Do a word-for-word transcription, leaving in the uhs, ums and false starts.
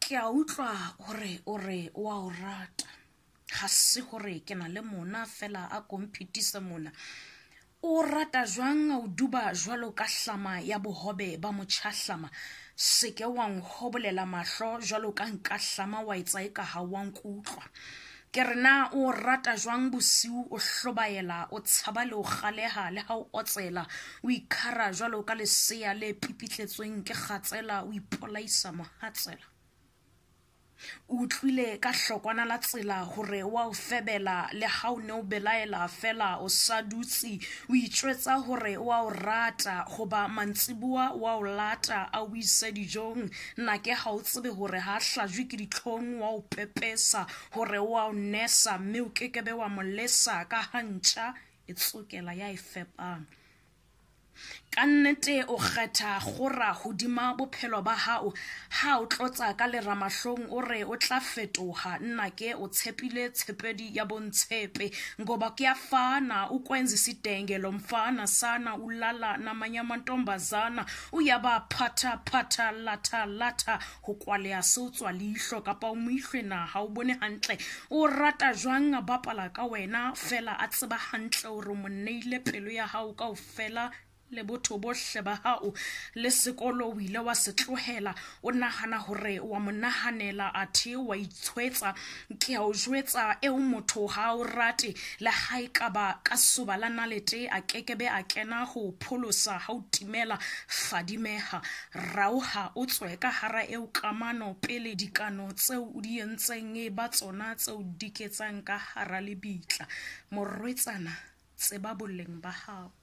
ke a utlwa hore ore wa o rata ga se hore ke na le mona fela a kompetisa mona o rata jwang o duba jwalo ka hlama ya bohobe ba motšhahlama se ke wa nghobolela mahlo jwalo ka nka hlama wa etsa eka ha wa nkutlwa ke rena o rata jwang bosiu o hlobaela o tshaba le o galeha le ha o otsela o ikhara jwalo ka lesea le pipitletsweng ke kgatsela o ipolaisa mohatsela o tlwile ka hlokwana la tsela hore wa o febela le ha o ne o belaela fela o sa dutse o itjwetsa hore wa o rata goba mantsibua wa o lata a o ise dijong nna ke ha o tsebe hore ha hlajwe ke ditlhong wa o pepesa hore wa o nesa mme o kekebe wa molesa ka hantša e tsokela ya e fepang ka nnete o kgetha gora hodima bophelo ba hao ha o tlotsa ka leramahlong o re o tla fetoga nna ke o tshepile tshepedi ya bontshepe ngoba kuyafana ukwenza isidengelo mfana sana ulala namanyamantombazana uyaba phatha phatha latha latha ho kwalea seutswa leihlo kapa o moihlwe na ha o bone hantle o rata jwang a bapala ka wena fela a tseba hantle hore mo neile pelo ya hao ka o fela le botho bohle ba hao le sekolo o ile wa se tlohela o nahana hore wa monahanela athe wa itshwetsa ke a o jwetsa e o motho ha o rate le hae ka ba ka soba la nalete a kekebe a kena ho pholosa ha o timela fadimeha rauha o tswe ka hara e o kamano pele dikano tseo o di entseng e ba tsona tseo diketsang ka hara lebitla morwetsana tseba boleng ba hao.